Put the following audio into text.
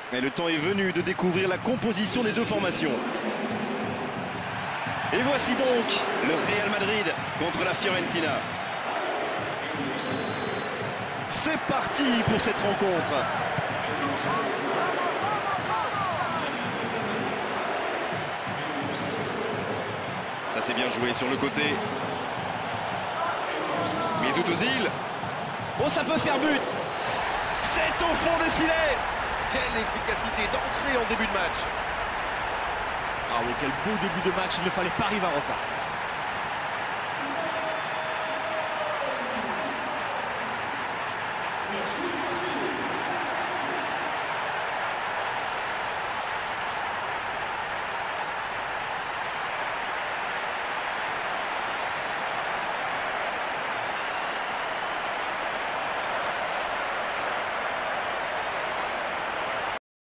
Et le temps est venu de découvrir la composition des deux formations. Et voici donc le Real Madrid contre la Fiorentina. C'est parti pour cette rencontre. Ça s'est bien joué sur le côté. Mesut Özil. Oh, ça peut faire but. C'est au fond des filets. Quelle efficacité d'entrée en début de match. Ah oui, quel beau début de match, il ne fallait pas arriver en retard.